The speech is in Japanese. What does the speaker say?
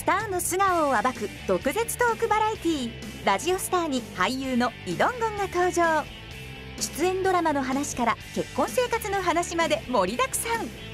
ターの素顔を暴く毒舌トークバラエティー、ラジオスターに俳優のイ・ドンゴンが登場。出演ドラマの話から結婚生活の話まで盛りだくさん。